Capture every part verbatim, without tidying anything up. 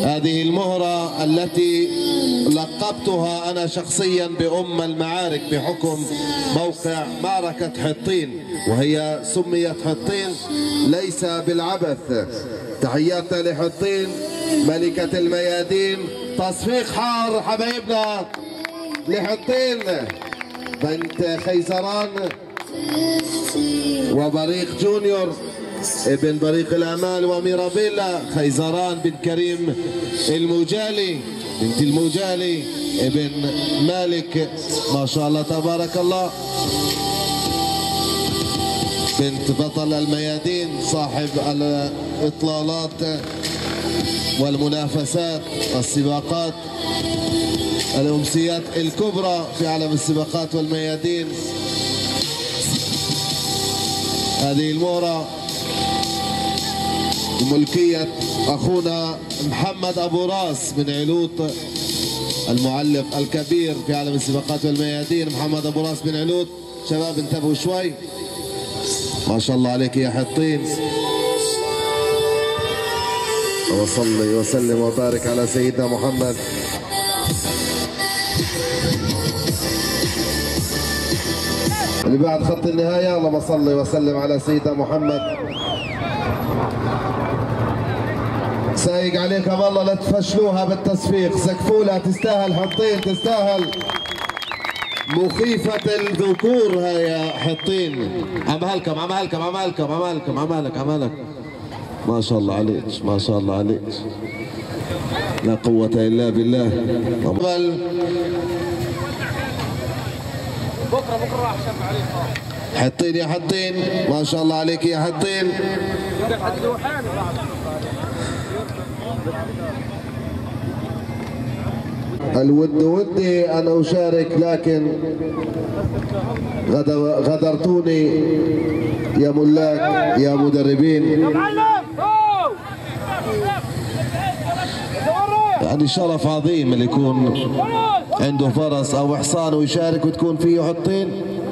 هذه المهرة التي لقبتها أنا شخصيا بأم المعارك بحكم موقع معركة حطين، وهي سميت حطين ليس بالعبث. تحياتنا لحطين ملكة الميادين. تصفيق حار حبايبنا لحطين بنت خيزران وبريق جونيور ابن بريق الامال وميرابيلا. خيزران بن كريم الموجالي بنت الموجالي ابن مالك، ما شاء الله تبارك الله، بنت بطل الميادين صاحب الاطلالات والمنافسات والسباقات الامسيات الكبرى في عالم السباقات والميادين. هذه المهرة ملكية أخونا محمد أبو راس من علوط، المعلق الكبير في عالم السباقات والميادين. محمد أبو راس من علوط. شباب انتبهوا شوي، ما شاء الله عليك يا حطين. وصلي وسلم وبارك على سيدنا محمد. اللي بعد خط النهاية اللهم صل وسلم على سيدنا محمد. سايق عليكم والله لا تفشلوها بالتصفيق، سقفولها، تستاهل حطين، تستاهل. مخيفة الذكور هاي يا حطين. عمالكم عمالكم عمالكم عمالكم عمالك عمالك ما شاء الله عليك، ما شاء الله عليك، لا قوة إلا بالله. بكره بكره راح شف عليك. حطين يا حطين، ما شاء الله عليك يا حطين. الود ودي أن أشارك لكن غدرتوني يا ملاك يا مدربين. يعني شرف عظيم اللي يكون عنده فرس أو حصان ويشارك وتكون فيه حطين.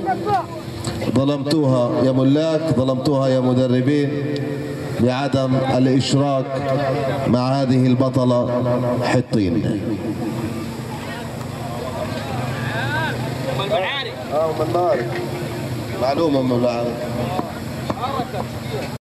ظلمتوها يا ملاك، ظلمتوها يا مدربين بعدم الإشراك مع هذه البطلة حطين. اه من معلومة من المعارك.